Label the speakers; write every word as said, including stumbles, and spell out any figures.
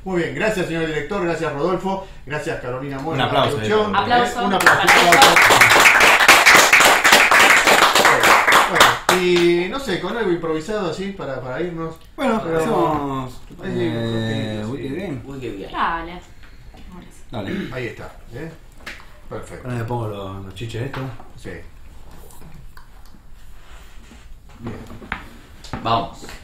Speaker 1: Muy bien, gracias señor director, gracias Rodolfo, gracias Carolina Mora.
Speaker 2: Un aplauso.
Speaker 1: Eh, un
Speaker 3: aplauso.
Speaker 1: Un aplauso. Bueno, y no sé, con algo improvisado así para, para irnos.
Speaker 2: Bueno,
Speaker 1: Pero-
Speaker 2: hacemos.
Speaker 1: Ahí,
Speaker 2: Eh,
Speaker 1: sí.
Speaker 2: Wicked Game.
Speaker 4: Uy, qué bien.
Speaker 3: Dale.
Speaker 2: Dale.
Speaker 1: Ahí está, ¿eh? Perfecto.
Speaker 2: Ahora me pongo los, los chiches estos.
Speaker 1: Sí.
Speaker 4: Vamos.